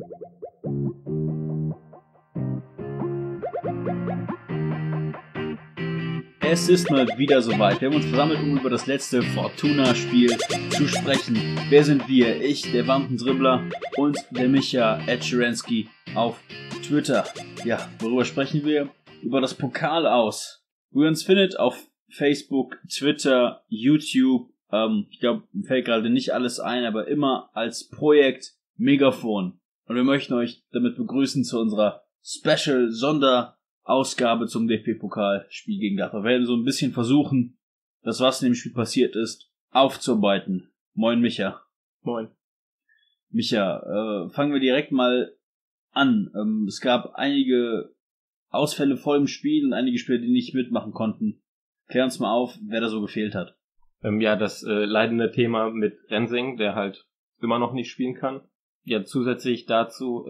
Es ist mal wieder soweit. Wir haben uns versammelt, um über das letzte Fortuna-Spiel zu sprechen. Wer sind wir? Ich, der Wampendribbler und der Micha Etscheransky auf Twitter. Ja, worüber sprechen wir? Über das Pokal aus. Wo ihr uns findet auf Facebook, Twitter, YouTube. Ich glaube, mir fällt gerade nicht alles ein, aber immer als Projekt Megafon. Und wir möchten euch damit begrüßen zu unserer Special-Sonderausgabe zum DFB-Pokalspiel gegen Gladbach. Wir werden so ein bisschen versuchen, das, was in dem Spiel passiert ist, aufzuarbeiten. Moin, Micha. Moin. Micha, fangen wir direkt mal an. Es gab einige Ausfälle vor dem Spiel und einige Spieler, die nicht mitmachen konnten. Klär uns mal auf, wer da so gefehlt hat. Ja, das leidende Thema mit Rensing, der halt immer noch nicht spielen kann. Ja, zusätzlich dazu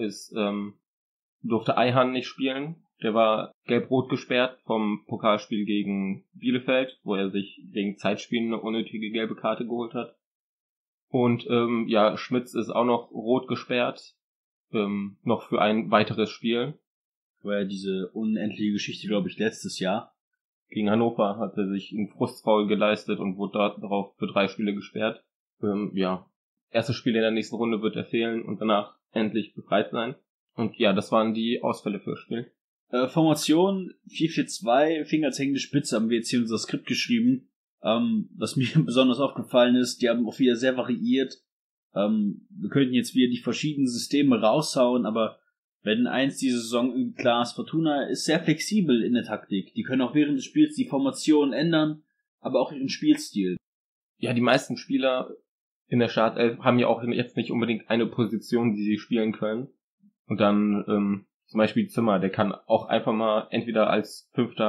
durfte Ayhan nicht spielen. Der war gelb-rot gesperrt vom Pokalspiel gegen Bielefeld, wo er sich wegen Zeitspielen eine unnötige gelbe Karte geholt hat. Und Schmitz ist auch noch rot gesperrt, noch für ein weiteres Spiel. War ja diese unendliche Geschichte, glaube ich, letztes Jahr. Gegen Hannover hat er sich einen Frustfoul geleistet und wurde darauf für 3 Spiele gesperrt. Erstes Spiel in der nächsten Runde wird er fehlen und danach endlich befreit sein. Und ja, das waren die Ausfälle fürs Spiel. Formation 4-4-2, Finger als hängende Spitze, haben wir jetzt hier in unser Skript geschrieben. Was mir besonders aufgefallen ist, die haben auch wieder sehr variiert. Wir könnten jetzt wieder die verschiedenen Systeme raushauen, aber wenn eins diese Saison klar ist, Fortuna ist sehr flexibel in der Taktik. Die können auch während des Spiels die Formation ändern, aber auch ihren Spielstil. Ja, die meisten Spieler in der Startelf haben ja auch jetzt nicht unbedingt eine Position, die sie spielen können. Und dann zum Beispiel Zimmer, der kann auch einfach mal entweder als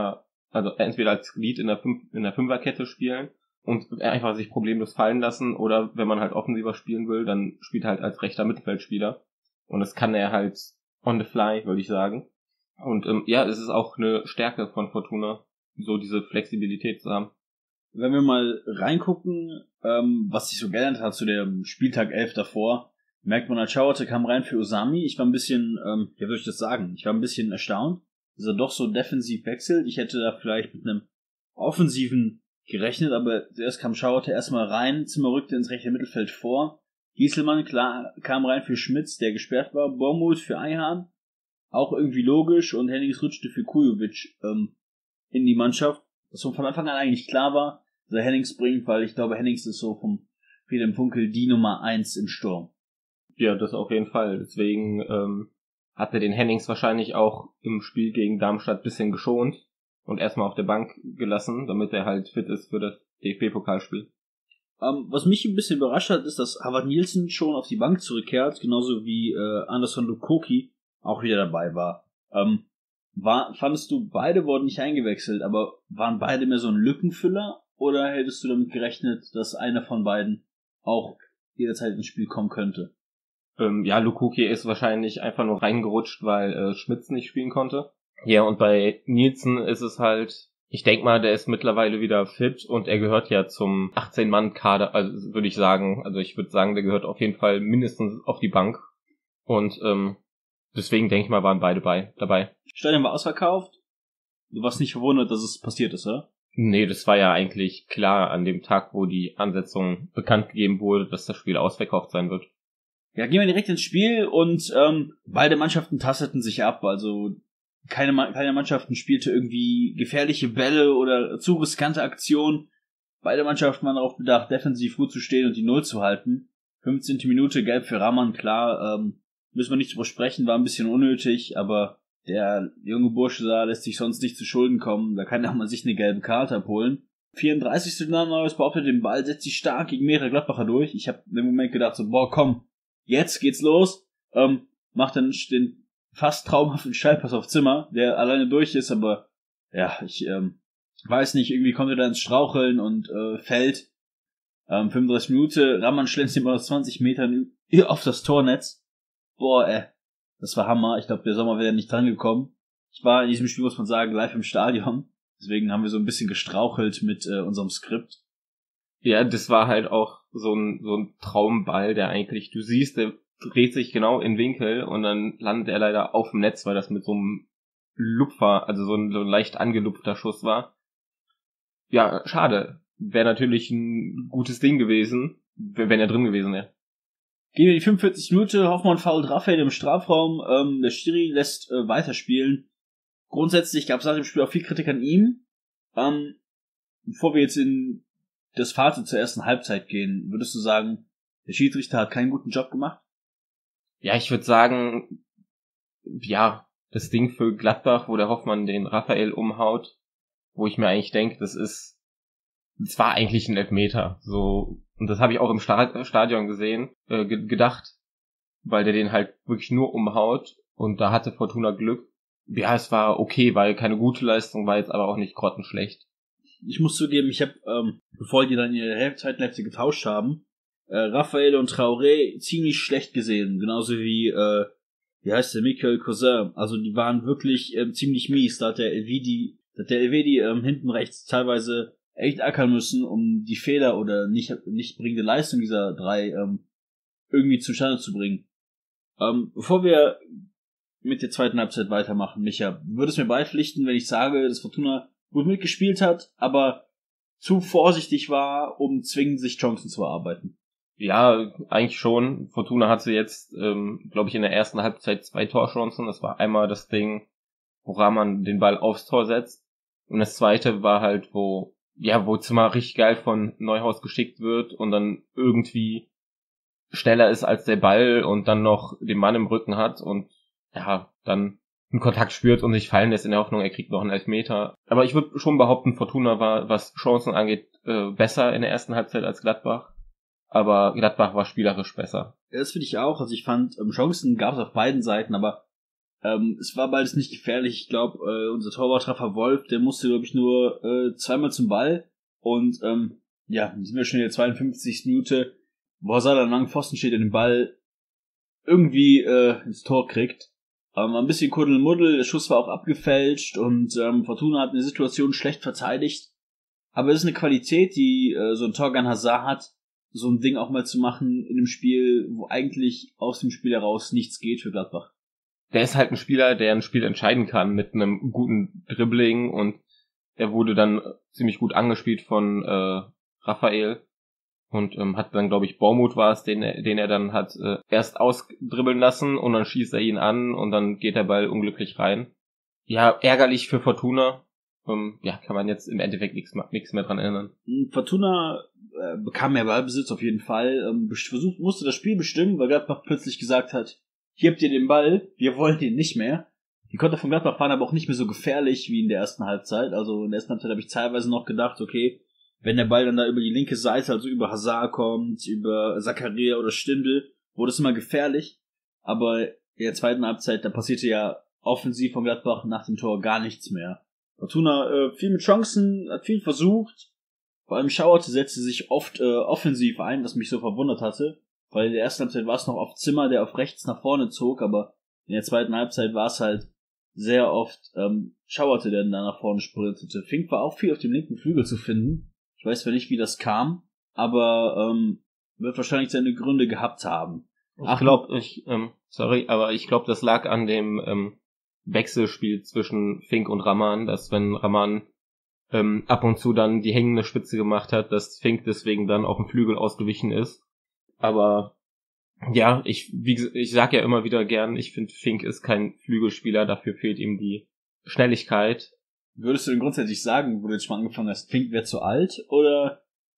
Lead in der Fünferkette spielen und einfach sich problemlos fallen lassen, oder wenn man halt offensiver spielen will, dann spielt er halt als rechter Mittelfeldspieler. Und das kann er halt on the fly, würde ich sagen. Und es ist auch eine Stärke von Fortuna, so diese Flexibilität zu haben. Wenn wir mal reingucken, was sich so geändert hat zu dem Spieltag 11 davor, merkt man, als Schauerte kam rein für Osami. Ich war ein bisschen, wie soll ich das sagen? Ich war ein bisschen erstaunt, dass er doch so defensiv wechselt. Ich hätte da vielleicht mit einem offensiven gerechnet, aber zuerst kam Schauerte erstmal rein, Zimmer rückte ins rechte Mittelfeld vor. Gieselmann, klar, kam rein für Schmitz, der gesperrt war. Bormuth für Ayhan, auch irgendwie logisch. Und Hennings rutschte für Kujovic in die Mannschaft. Was von Anfang an eigentlich klar war, dass er Hennings bringt, weil ich glaube, Hennings ist so vom Friedhelm Funkel die Nummer 1 im Sturm. Ja, das auf jeden Fall. Deswegen hat er den Hennings wahrscheinlich auch im Spiel gegen Darmstadt ein bisschen geschont und erstmal auf der Bank gelassen, damit er halt fit ist für das DFB-Pokalspiel. Was mich ein bisschen überrascht hat, ist, dass Harvard Nielsen schon auf die Bank zurückkehrt, genauso wie Anderson Lukoki auch wieder dabei war. Fandest du, beide wurden nicht eingewechselt, aber waren beide mehr so ein Lückenfüller, oder hättest du damit gerechnet, dass einer von beiden auch jederzeit ins Spiel kommen könnte? Lukoki ist wahrscheinlich einfach nur reingerutscht, weil Schmitz nicht spielen konnte. Ja, und bei Nielsen ist es halt, ich denke mal, der ist mittlerweile wieder fit und er gehört ja zum 18-Mann-Kader, also würde ich sagen. Also ich würde sagen, der gehört auf jeden Fall mindestens auf die Bank. Und deswegen denke ich mal, waren beide dabei. Stadion war ausverkauft. Du warst nicht verwundert, dass es passiert ist, oder? Nee, das war ja eigentlich klar an dem Tag, wo die Ansetzung bekannt gegeben wurde, dass das Spiel ausverkauft sein wird. Ja, gehen wir direkt ins Spiel und beide Mannschaften tasteten sich ab. Also keine Mannschaften spielte irgendwie gefährliche Bälle oder zu riskante Aktionen. Beide Mannschaften waren darauf bedacht, defensiv gut zu stehen und die Null zu halten. 15. Minute, gelb für Rahman, klar, müssen wir nicht drüber sprechen, war ein bisschen unnötig, aber der junge Bursche da lässt sich sonst nicht zu Schulden kommen, da kann auch mal sich eine gelbe Karte abholen. 34. Neues behauptet den Ball, setzt sich stark gegen mehrere Gladbacher durch. Ich habe in dem Moment gedacht so, komm, jetzt geht's los. Macht dann den fast traumhaften Steilpass auf Zimmer, der alleine durch ist, aber ja, ich weiß nicht, irgendwie kommt er da ins Straucheln und fällt. 35 Minuten, Rahman schlänzt ihm aus 20 Metern auf das Tornetz. Das war Hammer. Ich glaube, der Sommer wäre nicht dran gekommen. Ich war in diesem Spiel, muss man sagen, live im Stadion. Deswegen haben wir so ein bisschen gestrauchelt mit unserem Skript. Ja, das war halt auch so ein Traumball, der eigentlich, du siehst, der dreht sich genau in Winkel und dann landet er leider auf dem Netz, weil das mit so einem Lupfer, also so ein leicht angelupfter Schuss war. Ja, schade. Wäre natürlich ein gutes Ding gewesen, wenn er drin gewesen wäre. Gehen wir die 45 Minuten, Hoffmann foult Raphael im Strafraum, der Schiri lässt weiterspielen. Grundsätzlich gab es nach dem Spiel auch viel Kritik an ihm. Bevor wir jetzt in das Fazit zur ersten Halbzeit gehen, würdest du sagen, der Schiedsrichter hat keinen guten Job gemacht? Ja, ich würde sagen, ja, das Ding für Gladbach, wo der Hoffmann den Raphael umhaut, wo ich mir eigentlich denke, das war eigentlich ein Elfmeter. So, und das habe ich auch im Stadion gesehen, gedacht, weil der den halt wirklich nur umhaut und da hatte Fortuna Glück. Ja, es war okay, weil keine gute Leistung, war jetzt aber auch nicht grottenschlecht. Ich muss zugeben, ich habe, bevor die dann ihre Zweitletzte getauscht haben, Raphael und Traoré ziemlich schlecht gesehen. Genauso wie, wie heißt der, Michael Cousin. Also die waren wirklich ziemlich mies. Da hat der Elvedi hinten rechts teilweise echt ackern müssen, um die Fehler oder nicht bringende Leistung dieser drei irgendwie zustande zu bringen. Bevor wir mit der zweiten Halbzeit weitermachen, Micha, würdest du mir beipflichten, wenn ich sage, dass Fortuna gut mitgespielt hat, aber zu vorsichtig war, um zwingend sich Chancen zu erarbeiten? Ja, eigentlich schon. Fortuna hatte jetzt, glaube ich, in der ersten Halbzeit 2 Torchancen. Das war einmal das Ding, wo Rahman den Ball aufs Tor setzt. Und das zweite war halt, wo Zimmer richtig geil von Neuhaus geschickt wird und dann irgendwie schneller ist als der Ball und dann noch den Mann im Rücken hat und ja, dann einen Kontakt spürt und sich fallen lässt in der Hoffnung, er kriegt noch einen Elfmeter. Aber ich würde schon behaupten, Fortuna war, was Chancen angeht, besser in der ersten Halbzeit als Gladbach. Aber Gladbach war spielerisch besser. Ja, das finde ich auch. Also ich fand, Chancen gab es auf beiden Seiten, aber es war beides nicht gefährlich. Ich glaube, unser Torwarttreffer Wolf, der musste, glaube ich, nur zweimal zum Ball. Und dann sind wir schon in der 52. Minute, wo Hazard an langen Pfosten steht und den Ball irgendwie ins Tor kriegt. Ein bisschen Kuddelmuddel, der Schuss war auch abgefälscht und Fortuna hat eine Situation schlecht verteidigt. Aber es ist eine Qualität, die so ein Torgan Hazard hat, so ein Ding auch mal zu machen in einem Spiel, wo eigentlich aus dem Spiel heraus nichts geht für Gladbach. Der ist halt ein Spieler, der ein Spiel entscheiden kann mit einem guten Dribbling und er wurde dann ziemlich gut angespielt von Raphael und hat dann, glaube ich, Baumut war es, den er dann hat erst ausdribbeln lassen und dann schießt er ihn an und dann geht der Ball unglücklich rein. Ja, ärgerlich für Fortuna. Kann man jetzt im Endeffekt nichts mehr dran ändern. Fortuna bekam mehr Ballbesitz auf jeden Fall, musste das Spiel bestimmen, weil Gladbach plötzlich gesagt hat, hier habt ihr den Ball, wir wollen den nicht mehr. Die Konter von Gladbach waren aber auch nicht mehr so gefährlich wie in der ersten Halbzeit. Also in der ersten Halbzeit habe ich teilweise noch gedacht, okay, wenn der Ball dann da über die linke Seite, also über Hazard kommt, über Zakaria oder Stindl, wurde es immer gefährlich. Aber in der zweiten Halbzeit, da passierte ja offensiv von Gladbach nach dem Tor gar nichts mehr. Fortuna viel mit Chancen, hat viel versucht. Vor allem Schauerte setzte sich oft offensiv ein, was mich so verwundert hatte. Weil in der ersten Halbzeit war es noch auf Zimmer, der auf rechts nach vorne zog, aber in der zweiten Halbzeit war es halt sehr oft Schauerte, der dann nach vorne sprintete. Fink war auch viel auf dem linken Flügel zu finden. Ich weiß zwar nicht, wie das kam, aber wird wahrscheinlich seine Gründe gehabt haben. Ich glaube, das lag an dem Wechselspiel zwischen Fink und Rahman, dass wenn Rahman ab und zu dann die hängende Spitze gemacht hat, dass Fink deswegen dann auf dem Flügel ausgewichen ist. Aber ja, ich sag ja immer wieder gern, ich finde, Fink ist kein Flügelspieler, dafür fehlt ihm die Schnelligkeit. Würdest du denn grundsätzlich sagen, wo du jetzt schon angefangen hast, Fink wäre zu alt oder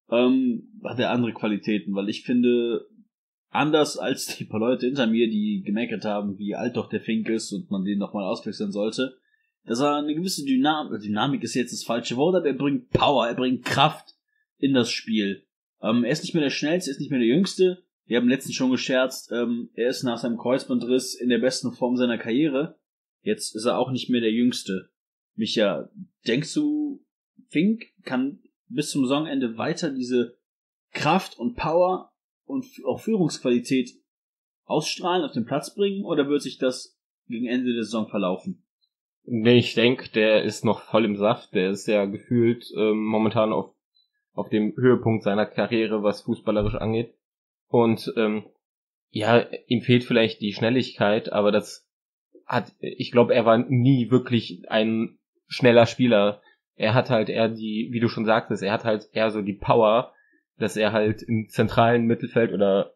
hat er andere Qualitäten? Weil ich finde, anders als die paar Leute hinter mir, die gemeckert haben, wie alt doch der Fink ist und man den nochmal auswechseln sollte, dass er eine gewisse Dynamik ist jetzt das falsche Wort, aber er bringt Power, er bringt Kraft in das Spiel. Er ist nicht mehr der Schnellste, er ist nicht mehr der Jüngste. Wir haben letztens schon gescherzt, er ist nach seinem Kreuzbandriss in der besten Form seiner Karriere. Jetzt ist er auch nicht mehr der Jüngste. Micha, denkst du, Fink kann bis zum Saisonende weiter diese Kraft und Power und auch Führungsqualität ausstrahlen, auf den Platz bringen, oder wird sich das gegen Ende der Saison verlaufen? Nee, ich denke, der ist noch voll im Saft. Der ist ja gefühlt momentan auf dem Höhepunkt seiner Karriere, was fußballerisch angeht. Und Ja, ihm fehlt vielleicht die Schnelligkeit, aber ich glaube, er war nie wirklich ein schneller Spieler. Er hat halt eher wie du schon sagtest, er hat halt eher so die Power, dass er halt im zentralen Mittelfeld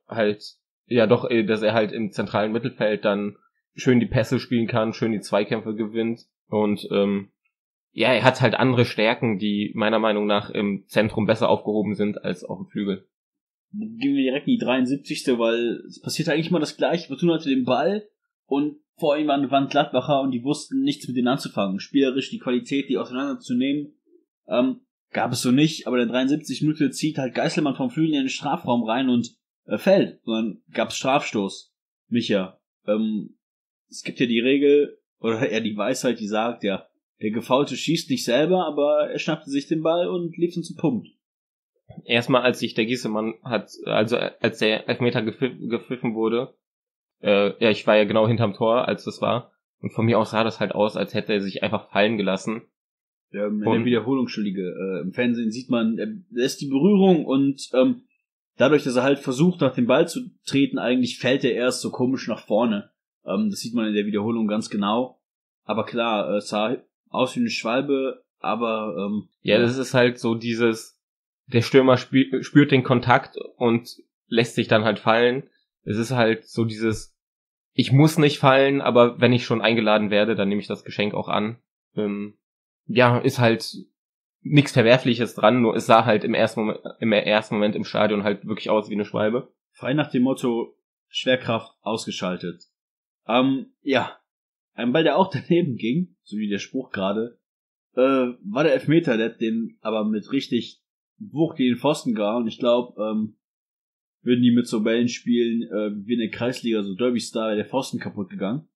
dass er halt im zentralen Mittelfeld dann schön die Pässe spielen kann, schön die Zweikämpfe gewinnt und er hat halt andere Stärken, die meiner Meinung nach im Zentrum besser aufgehoben sind als auf dem Flügel. Gehen wir direkt in die 73. Weil es passierte eigentlich immer das Gleiche. Fortuna hatte den Ball und vor ihm waren Gladbacher und die wussten nichts mit denen anzufangen. Spielerisch die Qualität, die auseinanderzunehmen, gab es so nicht. Aber in der 73. Minute zieht halt Geißelmann vom Flügel in den Strafraum rein und fällt. Und dann gab es Strafstoß. Micha, es gibt ja die Regel, oder eher die Weisheit, die sagt, ja, der Gefaulte schießt nicht selber, aber er schnappte sich den Ball und lief zum Punkt. Erstmal, als der Giesemann als der Elfmeter gepfiffen wurde, ich war ja genau hinterm Tor, als das war, und von mir aus sah das halt aus, als hätte er sich einfach fallen gelassen. Ja, in der Wiederholung, im Fernsehen sieht man, da ist die Berührung und dadurch, dass er halt versucht, nach dem Ball zu treten, eigentlich fällt er erst so komisch nach vorne. Das sieht man in der Wiederholung ganz genau. Aber klar, es sah aus wie eine Schwalbe, aber das ist halt so der Stürmer spürt den Kontakt und lässt sich dann halt fallen. Es ist halt so ich muss nicht fallen, aber wenn ich schon eingeladen werde, dann nehme ich das Geschenk auch an. Ist halt nichts Verwerfliches dran, nur es sah halt im ersten Moment im Stadion halt wirklich aus wie eine Schwalbe. Frei nach dem Motto, Schwerkraft ausgeschaltet. Ein Ball, der auch daneben ging, so wie der Spruch gerade, war der Elfmeter, der hat den aber mit richtig Wucht gegen den Pfosten gehauen. Und ich glaube, würden die mit so Bällen spielen, wie in der Kreisliga, so Derby-Style, der Pfosten kaputt gegangen.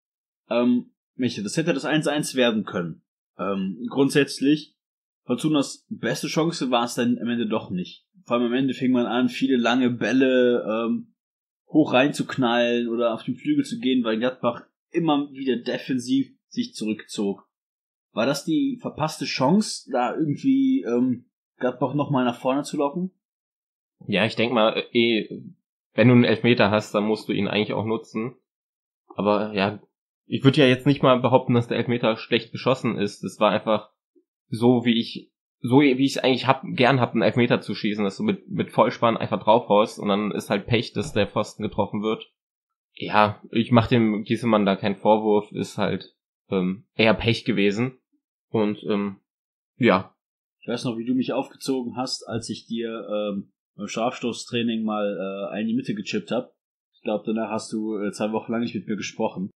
Micha, das hätte das 1-1 werden können. Grundsätzlich, Fortunas beste Chance war es dann am Ende doch nicht. Vor allem am Ende fing man an, viele lange Bälle hoch reinzuknallen oder auf den Flügel zu gehen, weil Gladbach immer wieder defensiv sich zurückzog. War das die verpasste Chance, da irgendwie Gladbach nochmal nach vorne zu locken? Ja, ich denke mal, wenn du einen Elfmeter hast, dann musst du ihn eigentlich auch nutzen. Aber ja, ich würde ja jetzt nicht mal behaupten, dass der Elfmeter schlecht geschossen ist. Es war einfach so, wie ich es eigentlich gern hab, einen Elfmeter zu schießen, dass du mit Vollspann einfach draufhaust und dann ist halt Pech, dass der Pfosten getroffen wird. Ja, ich mache dem Giesemann da keinen Vorwurf, ist halt eher Pech gewesen. Und Ich weiß noch, wie du mich aufgezogen hast, als ich dir beim Strafstoßtraining mal in die Mitte gechippt habe. Ich glaube, danach hast du 2 Wochen lang nicht mit mir gesprochen.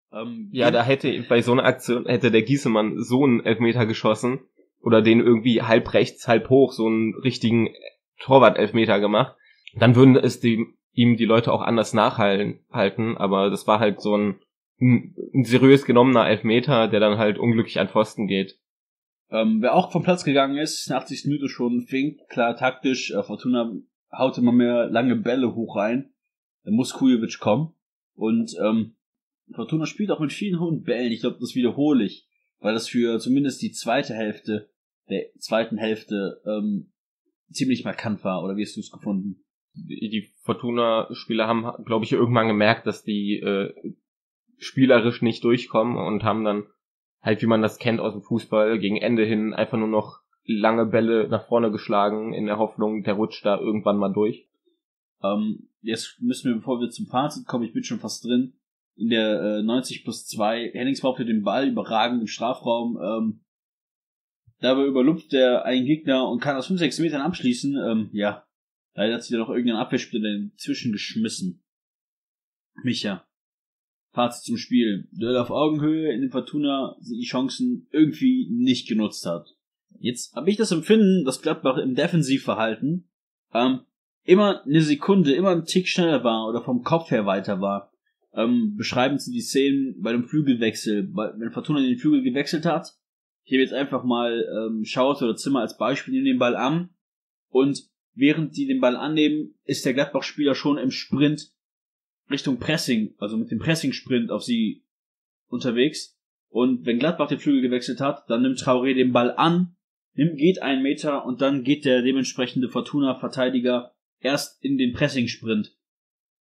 Bei so einer Aktion hätte der Giesemann so einen Elfmeter geschossen oder den irgendwie halb rechts, halb hoch, so einen richtigen Torwart-Elfmeter gemacht. Dann würden ihm die Leute auch anders nachhalten, aber das war halt so ein seriös genommener Elfmeter, der dann halt unglücklich an Pfosten geht. Wer auch vom Platz gegangen ist, in der 80. Minute schon, Fink, klar taktisch, Fortuna haut immer mehr lange Bälle hoch rein, dann muss Kujovic kommen und Fortuna spielt auch mit vielen hohen Bällen, ich glaube, das wiederhole ich, weil das für zumindest die zweite Hälfte der zweiten Hälfte ziemlich markant war, oder wie hast du es gefunden? Die Fortuna-Spieler haben, glaube ich, irgendwann gemerkt, dass die spielerisch nicht durchkommen und haben dann halt, wie man das kennt aus dem Fußball, gegen Ende hin einfach nur noch lange Bälle nach vorne geschlagen, in der Hoffnung, der rutscht da irgendwann mal durch. Jetzt müssen wir, bevor wir zum Fazit kommen, ich bin schon fast drin, in der 90+2, Hennings behauptet den Ball überragend im Strafraum, dabei überlupft er einen Gegner und kann aus 5-6 Metern abschließen, leider hat sich da noch irgendein Abwehrspieler dazwischen geschmissen. Micha, Fazit zum Spiel. Duell auf Augenhöhe, in dem Fortuna die Chancen irgendwie nicht genutzt hat. Jetzt habe ich das Empfinden, dass Gladbach im Defensivverhalten immer eine Sekunde, immer einen Tick schneller war oder vom Kopf her weiter war. Beschreiben Sie die Szenen bei dem Flügelwechsel, wenn Fortuna den Flügel gewechselt hat. Ich habe jetzt einfach mal Schaut oder Zimmer als Beispiel, nehmen den Ball an und während die den Ball annehmen, ist der Gladbach-Spieler schon im Sprint Richtung Pressing, also mit dem Pressing-Sprint auf sie unterwegs. Und wenn Gladbach den Flügel gewechselt hat, dann nimmt Traoré den Ball an, geht 1 Meter und dann geht der dementsprechende Fortuna-Verteidiger erst in den Pressing-Sprint.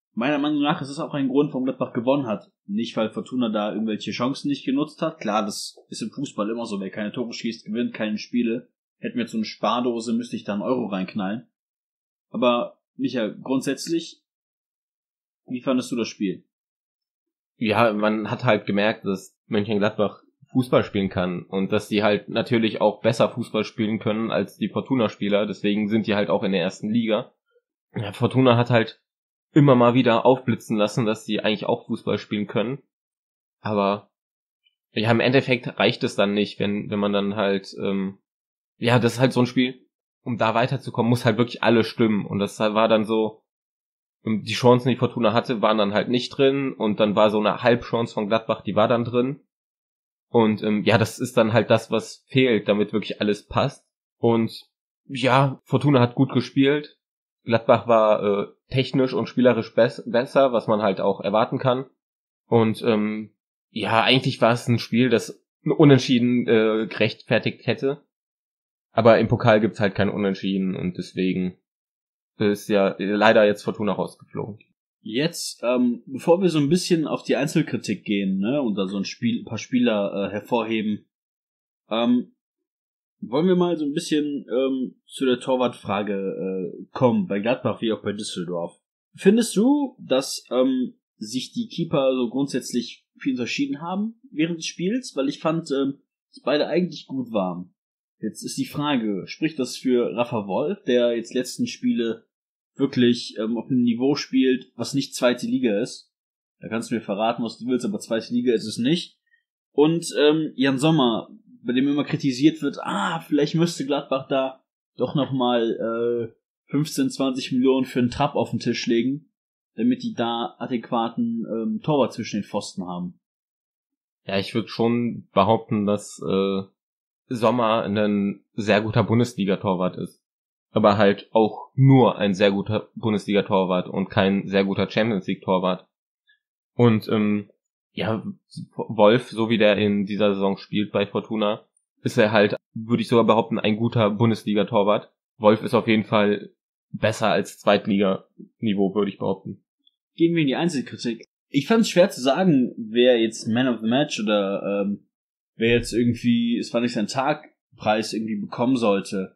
meiner Meinung nach ist es auch ein Grund, warum Gladbach gewonnen hat. Nicht, weil Fortuna da irgendwelche Chancen nicht genutzt hat. Klar, das ist im Fußball immer so. Wer keine Tore schießt, gewinnt keine Spiele. Hätten wir jetzt so eine Spardose, müsste ich da einen Euro reinknallen. Aber, Micha, grundsätzlich, wie fandest du das Spiel? Ja, man hat halt gemerkt, dass Mönchengladbach Fußball spielen kann und dass die halt natürlich auch besser Fußball spielen können als die Fortuna-Spieler. Deswegen sind die halt auch in der ersten Liga. Ja, Fortuna hat halt immer mal wieder aufblitzen lassen, dass sie eigentlich auch Fußball spielen können. Aber ja, im Endeffekt reicht es dann nicht, wenn man dann halt, das ist halt so ein Spiel, um da weiterzukommen, muss halt wirklich alles stimmen. Und das war dann so, die Chancen, die Fortuna hatte, waren dann halt nicht drin. Und dann war so eine Halbchance von Gladbach, die war dann drin. Und das ist dann halt das, was fehlt, damit wirklich alles passt. Und ja, Fortuna hat gut gespielt. Gladbach war technisch und spielerisch besser, was man halt auch erwarten kann. Und eigentlich war es ein Spiel, das Unentschieden gerechtfertigt hätte. Aber im Pokal gibt's halt kein Unentschieden und deswegen ist ja leider jetzt Fortuna rausgeflogen. Jetzt, bevor wir so ein bisschen auf die Einzelkritik gehen, ne, und da so ein paar Spieler hervorheben, wollen wir mal so ein bisschen zu der Torwartfrage kommen, bei Gladbach wie auch bei Düsseldorf. Findest du, dass sich die Keeper so grundsätzlich viel unterschieden haben während des Spiels? Weil ich fand, dass beide eigentlich gut waren. Jetzt ist die Frage, spricht das für Rafa Wolf, der jetzt letzten Spiele wirklich auf einem Niveau spielt, was nicht zweite Liga ist? Da kannst du mir verraten, was du willst, aber zweite Liga ist es nicht. Und Jan Sommer, bei dem immer kritisiert wird, vielleicht müsste Gladbach da doch nochmal 15, 20 Millionen für einen Trapp auf den Tisch legen, damit die da adäquaten Torwart zwischen den Pfosten haben. Ja, ich würde schon behaupten, dass Sommer ein sehr guter Bundesliga-Torwart ist. Aber halt auch nur ein sehr guter Bundesliga-Torwart und kein sehr guter Champions-League-Torwart. Und Wolf, so wie der in dieser Saison spielt bei Fortuna, ist er halt, würde ich sogar behaupten, ein guter Bundesliga-Torwart. Wolf ist auf jeden Fall besser als Zweitliga-Niveau, würde ich behaupten. Gehen wir in die Einzelkritik. Ich fand es schwer zu sagen, wer jetzt Man of the Match oder wer jetzt irgendwie, es war nicht sein Tagpreis irgendwie bekommen sollte.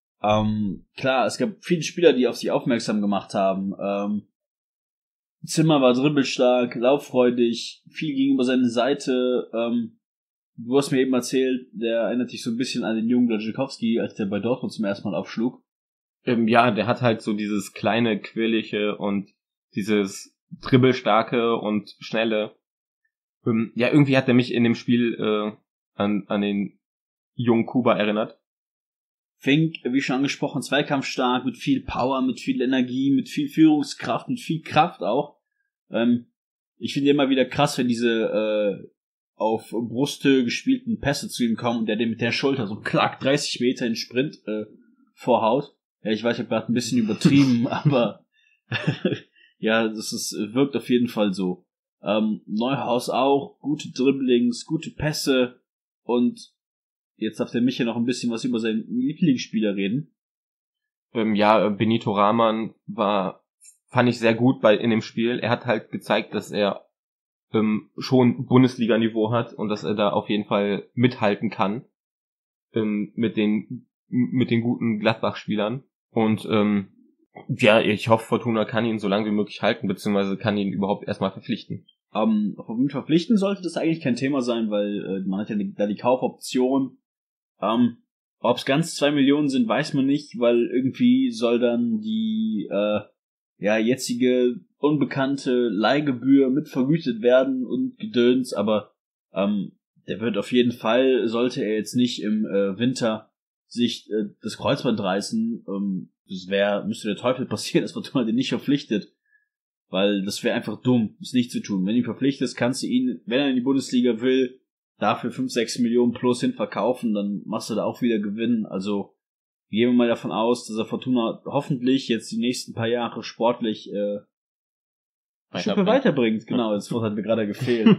Klar, es gab viele Spieler, die auf sich aufmerksam gemacht haben. Zimmer war dribbelstark, lauffreudig, viel gegenüber seiner Seite. Du hast mir eben erzählt, der erinnert dich so ein bisschen an den jungen Błaszczykowski, als der bei Dortmund zum ersten Mal aufschlug. Der hat halt so dieses kleine, quirlige und dieses dribbelstarke und schnelle. Irgendwie hat er mich in dem Spiel an den jungen Kuba erinnert. Fink, wie schon angesprochen, zweikampfstark, mit viel Power, mit viel Energie, mit viel Führungskraft, mit viel Kraft auch. Ich finde immer wieder krass, wenn diese auf Brusthöhe gespielten Pässe zu ihm kommen und der den mit der Schulter so klack 30 Meter in Sprint vorhaut. Ja, ich weiß, ich habe gerade ein bisschen übertrieben, aber ja, wirkt auf jeden Fall so. Neuhaus auch, gute Dribblings, gute Pässe und jetzt darf der Micha noch ein bisschen was über seinen Lieblingsspieler reden. Benito Rahman fand ich sehr gut in dem Spiel. Er hat halt gezeigt, dass er schon Bundesliga-Niveau hat und dass er da auf jeden Fall mithalten kann mit den guten Gladbach-Spielern. Und ich hoffe, Fortuna kann ihn so lange wie möglich halten, beziehungsweise kann ihn überhaupt erstmal verpflichten. Auf ihn verpflichten sollte das eigentlich kein Thema sein, weil man hat ja da die Kaufoption. Ob es ganz 2 Millionen sind, weiß man nicht, weil irgendwie soll dann die jetzige unbekannte Leihgebühr mit vergütet werden und Gedöns, aber der wird auf jeden Fall, sollte er jetzt nicht im Winter sich das Kreuzband reißen, müsste der Teufel passieren, dass Fortuna den nicht verpflichtet, weil das wäre einfach dumm, es nicht zu tun. Wenn du ihn verpflichtest, kannst du ihn, wenn er in die Bundesliga will, dafür 5, 6 Millionen plus hin verkaufen, dann machst du da auch wieder Gewinn. Also gehen wir mal davon aus, dass er Fortuna hoffentlich jetzt die nächsten paar Jahre sportlich weiterbringt. Genau, das Wort hat mir gerade gefehlt.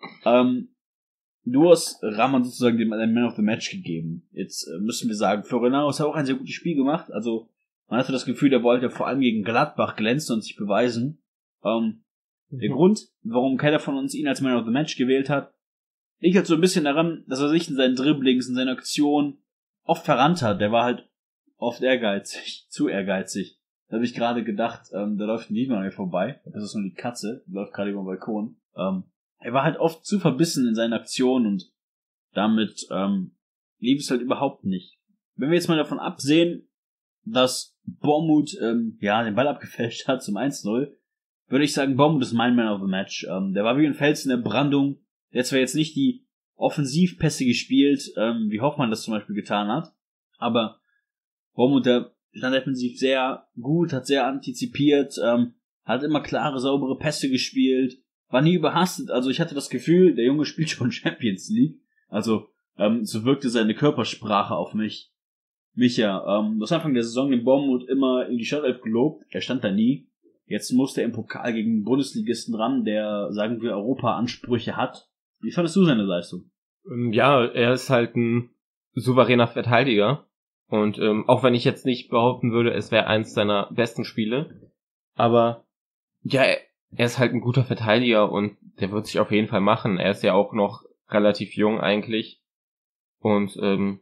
Du hast Rahman sozusagen dem Man of the Match gegeben. Jetzt müssen wir sagen, Florian Neuhaus hat auch ein sehr gutes Spiel gemacht. Also man hatte das Gefühl, der wollte vor allem gegen Gladbach glänzen und sich beweisen. Der Grund, warum keiner von uns ihn als Man of the Match gewählt hat, liegt halt so ein bisschen daran, dass er sich in seinen Dribblings, in seinen Aktionen oft verrannt hat. Der war halt oft ehrgeizig, zu ehrgeizig. Da habe ich gerade gedacht, da läuft ein Diener an mir vorbei. Das ist nur die Katze, die läuft gerade über den Balkon. Er war halt oft zu verbissen in seinen Aktionen und damit lief es halt überhaupt nicht. Wenn wir jetzt mal davon absehen, dass Bournemouth den Ball abgefälscht hat zum 1-0, würde ich sagen, Bournemouth ist mein Man of the Match. Der war wie ein Fels in der Brandung. Der hat zwar jetzt nicht die Offensivpässe gespielt, wie Hoffmann das zum Beispiel getan hat, aber Bournemouth, der stand defensiv sehr gut, hat sehr antizipiert, hat immer klare, saubere Pässe gespielt, war nie überhastet. Also ich hatte das Gefühl, der Junge spielt schon Champions League. Also so wirkte seine Körpersprache auf mich. Micha, du hast Anfang der Saison den Bournemouth immer in die Startelf gelobt. Er stand da nie. Jetzt musste er im Pokal gegen einen Bundesligisten ran, der, sagen wir, Europa-Ansprüche hat. Wie fandest du seine Leistung? Ja, er ist halt ein souveräner Verteidiger. Und auch wenn ich jetzt nicht behaupten würde, es wäre eins seiner besten Spiele. Aber ja, er ist halt ein guter Verteidiger und der wird sich auf jeden Fall machen. Er ist ja auch noch relativ jung eigentlich. Und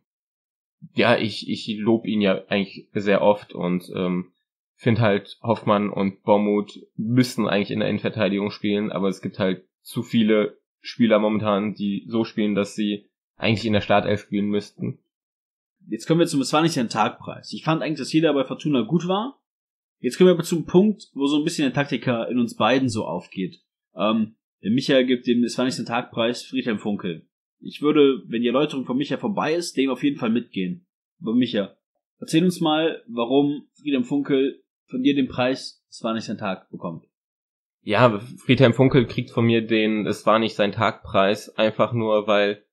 ich lobe ihn ja eigentlich sehr oft und finde halt, Hoffmann und Bournemouth müssen eigentlich in der Innenverteidigung spielen, aber es gibt halt zu viele Spieler momentan, die so spielen, dass sie eigentlich in der Startelf spielen müssten. Jetzt kommen wir es war nicht ein Tagpreis. Ich fand eigentlich, dass jeder bei Fortuna gut war. Jetzt kommen wir aber zum Punkt, wo so ein bisschen der Taktiker in uns beiden so aufgeht. Der Micha gibt dem Es war nicht ein Tagpreis Friedhelm Funkel. Ich würde, wenn die Erläuterung von Micha vorbei ist, dem auf jeden Fall mitgehen. Aber Micha, erzähl uns mal, warum Friedhelm Funkel von dir den Preis Es war nicht sein Tag bekommt. Ja, Friedhelm Funkel kriegt von mir den Es war nicht sein Tag-Preis, einfach nur, weil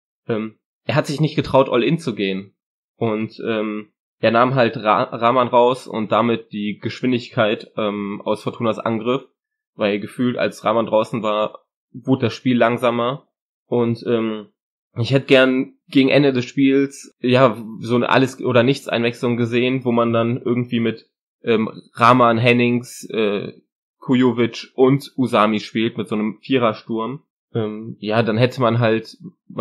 er hat sich nicht getraut, All-In zu gehen. Und er nahm halt Rahman raus und damit die Geschwindigkeit aus Fortunas Angriff, weil gefühlt, als Rahman draußen war, wurde das Spiel langsamer. Und ich hätte gern gegen Ende des Spiels so eine Alles-oder-Nichts-Einwechslung gesehen, wo man dann irgendwie mit Rahman, Hennings, Kujovic und Usami spielt mit so einem Vierersturm. Dann hätte man halt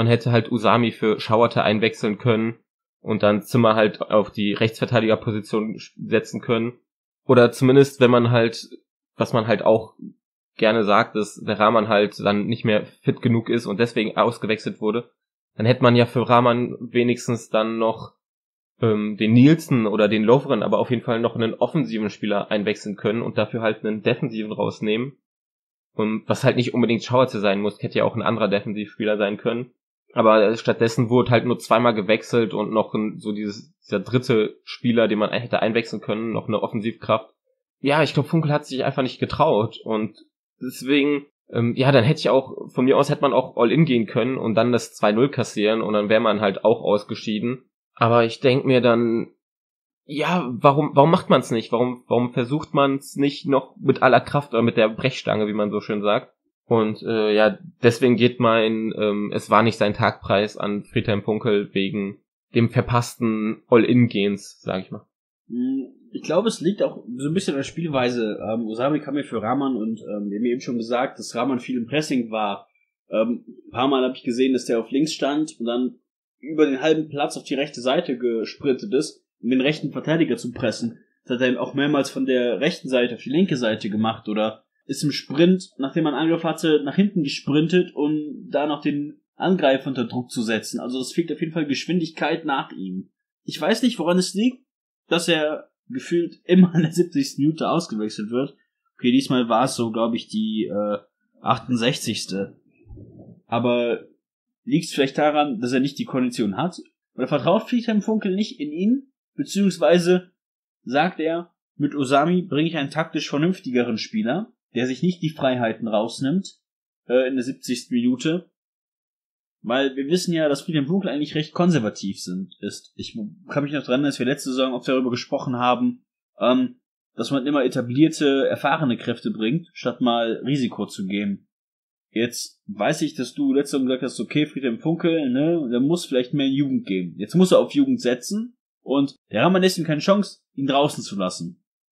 Usami für Schauerte einwechseln können und dann Zimmer halt auf die Rechtsverteidigerposition setzen können. Oder zumindest, wenn man halt, was man halt auch gerne sagt, dass der Rahman halt dann nicht mehr fit genug ist und deswegen ausgewechselt wurde, dann hätte man ja für Rahman wenigstens dann noch den Nielsen oder den Lovren, aber auf jeden Fall noch einen offensiven Spieler einwechseln können und dafür halt einen defensiven rausnehmen. Und was halt nicht unbedingt Schauerte sein muss, hätte ja auch ein anderer Defensivspieler sein können. Aber stattdessen wurde halt nur zweimal gewechselt und noch dieser dritte Spieler, den man hätte einwechseln können, noch eine Offensivkraft. Ja, ich glaube, Funkel hat sich einfach nicht getraut und deswegen, dann hätte ich auch, von mir aus hätte man auch All-In gehen können und dann das 2-0 kassieren und dann wäre man halt auch ausgeschieden. Aber ich denke mir dann, ja, warum macht man es nicht? Warum versucht man es nicht noch mit aller Kraft oder mit der Brechstange, wie man so schön sagt? Und deswegen geht mein Es war nicht sein Tagpreis an Friedhelm Funkel wegen dem verpassten All-In-Gehens, sag ich mal. Ich glaube, es liegt auch so ein bisschen an der Spielweise. Usami kam mir für Rahman und wir haben eben schon gesagt, dass Rahman viel im Pressing war. Ein paar Mal habe ich gesehen, dass der auf links stand und dann über den halben Platz auf die rechte Seite gesprintet ist, um den rechten Verteidiger zu pressen. Das hat er auch mehrmals von der rechten Seite auf die linke Seite gemacht oder ist im Sprint, nachdem man Angriff hatte, nach hinten gesprintet, um da noch den Angreifer unter Druck zu setzen. Also es fehlt auf jeden Fall Geschwindigkeit nach ihm. Ich weiß nicht, woran es liegt, dass er gefühlt immer in der 70. Minute ausgewechselt wird. Okay, diesmal war es so, glaube ich, die 68. Aber liegt es vielleicht daran, dass er nicht die Kondition hat? Oder vertraut Friedhelm Funkel nicht in ihn? Beziehungsweise sagt er, mit Usami bringe ich einen taktisch vernünftigeren Spieler, der sich nicht die Freiheiten rausnimmt in der 70. Minute. Weil wir wissen ja, dass Friedhelm Funkel eigentlich recht konservativ ist. Ich kann mich noch dran erinnern, dass wir letzte Saison oft darüber gesprochen haben, dass man immer etablierte, erfahrene Kräfte bringt, statt mal Risiko zu gehen. Jetzt weiß ich, dass du letzte Saison gesagt hast, okay, Friedhelm Funkel, ne, der muss vielleicht mehr in Jugend gehen. Jetzt muss er auf Jugend setzen und der Rahman lässt ihm keine Chance, ihn draußen zu lassen.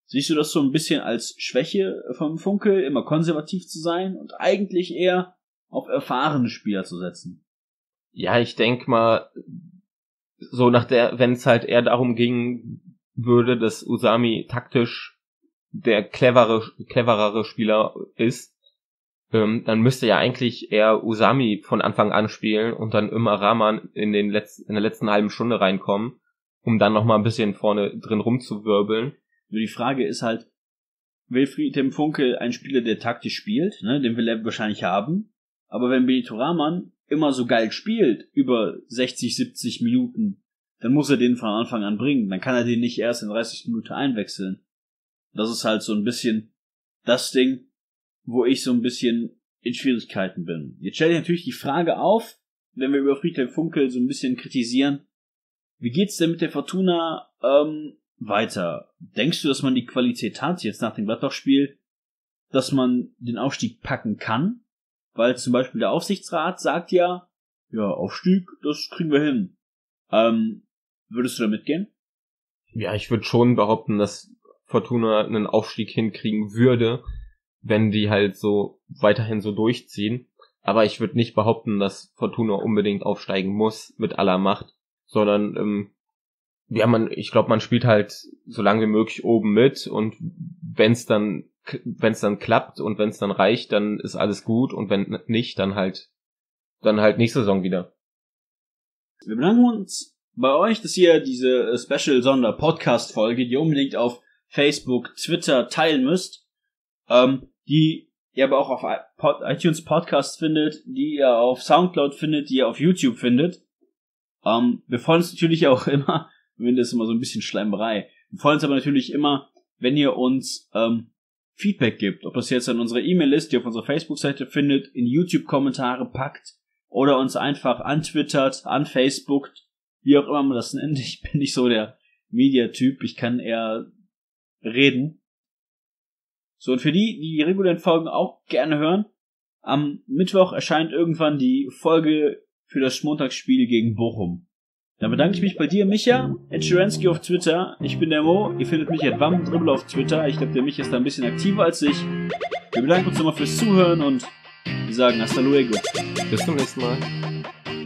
Siehst du das so ein bisschen als Schwäche vom Funkel, immer konservativ zu sein und eigentlich eher auf erfahrene Spieler zu setzen? Ja, ich denke mal, so wenn es halt eher darum ging würde, dass Usami taktisch der cleverere Spieler ist, dann müsste ja eigentlich eher Usami von Anfang an spielen und dann immer Rahman in der letzten halben Stunde reinkommen, um dann nochmal ein bisschen vorne drin rumzuwirbeln. Die Frage ist halt, will Friedhelm Funkel ein Spieler, der taktisch spielt, ne, den will er wahrscheinlich haben, aber wenn Benito Rahman immer so geil spielt, über 60, 70 Minuten, dann muss er den von Anfang an bringen, dann kann er den nicht erst in 30 Minuten einwechseln. Das ist halt so ein bisschen das Ding, wo ich so ein bisschen in Schwierigkeiten bin. Jetzt stelle ich natürlich die Frage auf, wenn wir über Friedhelm Funkel so ein bisschen kritisieren, wie geht's denn mit der Fortuna weiter? Denkst du, dass man die Qualität hat, jetzt nach dem Gladbach-Spiel, dass man den Aufstieg packen kann? Weil zum Beispiel der Aufsichtsrat sagt ja, Aufstieg, das kriegen wir hin. Würdest du da mitgehen? Ja, ich würde schon behaupten, dass Fortuna einen Aufstieg hinkriegen würde, wenn die halt so weiterhin so durchziehen. Aber ich würde nicht behaupten, dass Fortuna unbedingt aufsteigen muss mit aller Macht, sondern ich glaube, man spielt halt so lange wie möglich oben mit und wenn es dann klappt und wenn es dann reicht, dann ist alles gut und wenn nicht, dann halt nächste Saison wieder. Wir bedanken uns bei euch, dass ihr diese Special-Sonder-Podcast-Folge, die ihr unbedingt auf Facebook, Twitter teilen müsst, die ihr aber auch auf iTunes Podcast findet, die ihr auf Soundcloud findet, die ihr auf YouTube findet. Wir freuen uns natürlich auch immer, wenn das immer so ein bisschen Schleimerei. Wir freuen uns aber natürlich immer, wenn ihr uns Feedback gibt. Ob das jetzt an unserer E-Mail ist, die ihr auf unserer Facebook-Seite findet, in YouTube-Kommentare packt oder uns einfach antwittert, anfacebookt, wie auch immer man das nennt. Ich bin nicht so der Media-Typ, ich kann eher reden. So, und für die regulären Folgen auch gerne hören, am Mittwoch erscheint irgendwann die Folge für das Montagsspiel gegen Bochum. Dann bedanke ich mich bei dir, Micha, @Schirensky auf Twitter. Ich bin der Mo, ihr findet mich @WamDribble auf Twitter. Ich glaube, der Micha ist da ein bisschen aktiver als ich. Wir bedanken uns nochmal fürs Zuhören und wir sagen hasta luego. Bis zum nächsten Mal.